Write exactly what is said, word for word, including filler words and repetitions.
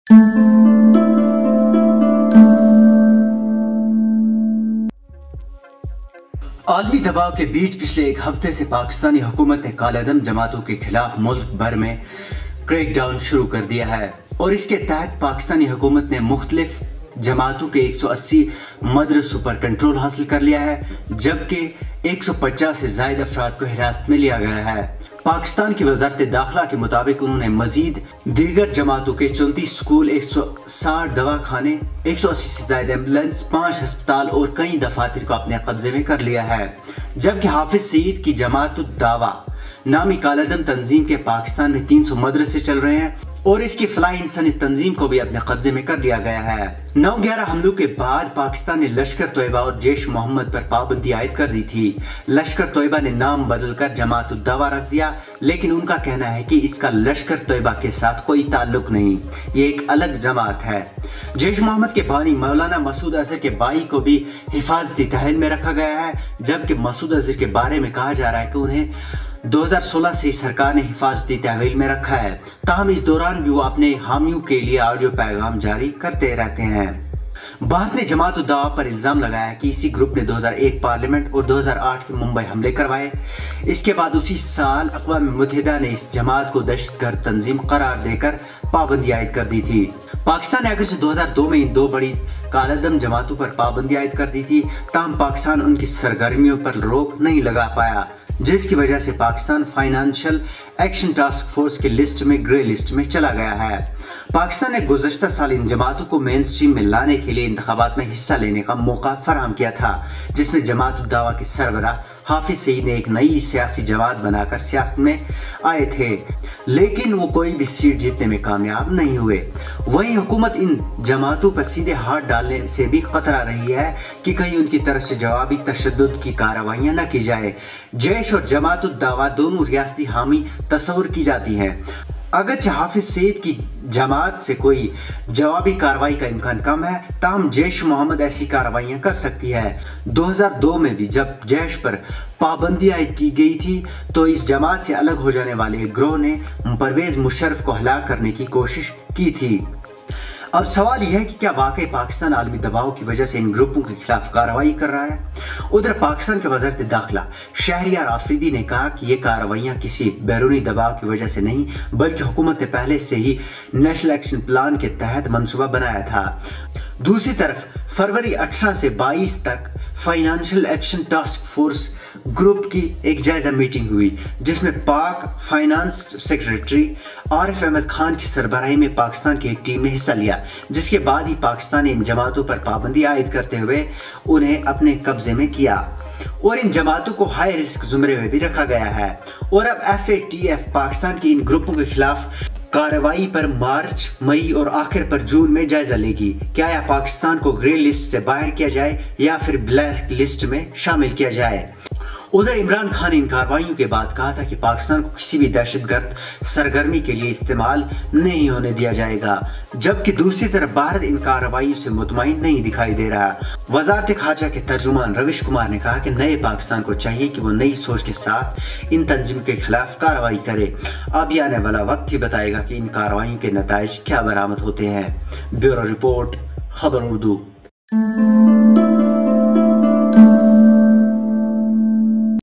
عالمی دباؤ کے بیچ پچھلے ایک ہفتے سے پاکستانی حکومت نے کالعدم جماعتوں کے خلاف ملک بھر میں کریک ڈاؤن شروع کر دیا ہے اور اس کے تحت پاکستانی حکومت نے مختلف جماعتوں کے ایک سو اسی مدرسوں پر کنٹرول حاصل کر لیا ہے، جبکہ ایک سو پچاس سے زائد افراد کو حراست میں لیا گیا ہے۔ پاکستان کی وزارت داخلہ کے مطابق انہوں نے مزید دیگر جماعتوں کے چونتیس سکول، ایک سو ساٹھ دواخانے، ایک سو اسی سے زائد ایمبولینس، پانچ ہسپتال اور کئی دفاتر کو اپنے قبضے میں کر لیا ہے، جبکہ حافظ سعید کی جماعت الدعوہ نامی کالعدم تنظیم کے پاکستان میں تین سو مدرسے چل رہے ہیں اور اس کی فلاح انسانی تنظیم کو بھی اپنے قبضے میں کر لیا گیا ہے۔ نو گیارہ حملوں کے بعد پاکستان نے لشکر طیبہ اور جیش محمد پر پابندی عائد کر دی تھی۔ لشکر طیبہ نے نام بدل کر جماعت الدعوہ رکھ دیا، لیکن ان کا کہنا ہے کہ اس کا لشکر طیبہ کے ساتھ کوئی تعلق نہیں، یہ ایک الگ جماعت ہے۔ جیش محمد کے بانی مولانا مسعود اظہر کے بھائی کو بھی حفاظتی تحویل میں رکھا گیا ہے، جبکہ مسعود اظہر کے بارے میں کہا جا رہا ہے کہ انہیں دو ہزار سولہ سے سرکار نے حفاظتی تحویل میں رکھا ہے، تاہم اس دوران بھی وہ اپنے حامیوں کے لیے آڈیو پیغام جاری کرتے رہتے ہیں۔ بھارت نے جماعت الدعوہ پر الزام لگایا کہ اسی گروپ نے دو ہزار ایک پارلیمنٹ اور دو ہزار آٹھ کے ممبئی حملے کروائے۔ اس کے بعد اسی سال اقوام متحدہ نے اس جماعت کو دہشت گرد تنظیم قرار دے کر پابندی عائد کر دی تھی۔ پاکستان نے اگرچہ دو ہزار دو میں ان دو بڑی کالعدم جماعتوں پر پابندی عائد کر دی تھی، تاہم پاکستان ان کی سرگرمیوں پر روک نہیں لگا پایا، جس کی وجہ سے Pakistan financial action task force کی لسٹ میں گرے لسٹ میں چلا گیا ہے۔ پاکستان نے گزشتہ سال ان جماعتوں کو مین سٹریم میں لانے کے لیے انتخابات میں حصہ لینے کا موقع فراہم کیا تھا، جس میں جماعت الدعوہ کے سربراہ حافظ سعید نے ایک نئی سیاسی جماعت بنا کر سیاست میں آئے تھے، لیکن وہ کوئی بھی سیٹ جیتنے میں کامیاب نہیں ہوئے۔ وہیں حکومت ان جماعتوں پر سیدھے ہاتھ ڈالنے سے بھی خطرہ رہی ہے کہ کہیں ان کی طرف سے جوابی تشدد کی کارروائیاں نہ کی جائے۔ جیش اور جماعت الدعوہ دونوں ریاستی حامی تصور کی جاتی ہیں، اگرچہ حافظ سعید کی جماعت سے کوئی جوابی کارروائی کا امکان کم ہے، تاہم جیش محمد ایسی کارروائیاں کر سکتی ہے۔ دو ہزار دو میں بھی جب جیش پر پابندی عائد کی گئی تھی تو اس جماعت سے الگ ہو جانے والے گروہ نے پرویز مشرف کو ہلاک کرنے کی کوشش کی تھی۔ اب سوال یہ ہے کہ کیا واقعی پاکستان عالمی دباؤ کی وجہ سے ان گروپوں کے خلاف کارروائی کر رہا ہے؟ ادھر پاکستان کے وزارت داخلہ شہریار آفریدی نے کہا کہ یہ کارروائیاں کسی بیرونی دباؤ کی وجہ سے نہیں، بلکہ حکومت نے پہلے سے ہی نیشنل ایکشن پلان کے تحت منصوبہ بنایا تھا۔ دوسری طرف فروری اٹھارہ سے بائیس تک financial action task force group کی ایک جائزہ میٹنگ ہوئی، جس میں پاک فائنانس سیکریٹری عارف احمد خان کی سربراہی میں پاکستان کی ایک ٹیم نے حصہ لیا، جس کے بعد ہی پاکستان نے ان جماعتوں پر پابندی عائد کرتے ہوئے انہیں اپنے قبضے میں کیا اور ان جماعتوں کو ہائی رسک زمرے میں بھی رکھا گیا ہے۔ اور اب F A T F Pakistan کی ان گروپوں کے خلاف کارروائی پر مارچ، مئی اور آخر پر جون میں جائزہ لے گی۔ کیا یہ پاکستان کو گرے لسٹ سے باہر کیا جائے یا پھر بلیک لسٹ میں شامل کیا جائے؟ ادھر عمران خان نے ان کارروائیوں کے بعد کہا تھا کہ پاکستان کو کسی بھی دہشت گرد سرگرمی کے لیے استعمال نہیں ہونے دیا جائے گا، جبکہ دوسری طرف بھارت ان کارروائیوں سے مطمئن نہیں دکھائی دے رہا۔ وزارت خارجہ کے ترجمان رویش کمار نے کہا کہ نئے پاکستان کو چاہیے کہ وہ نئی سوچ کے ساتھ ان تنظیموں کے خلاف کارروائی کرے۔ اب یہ آنے والا وقت ہی بتائے گا کہ ان کارروائیوں کے نتائج کیا برآمد ہوتے ہیں۔ بیورو رپورٹ، خبر اردو۔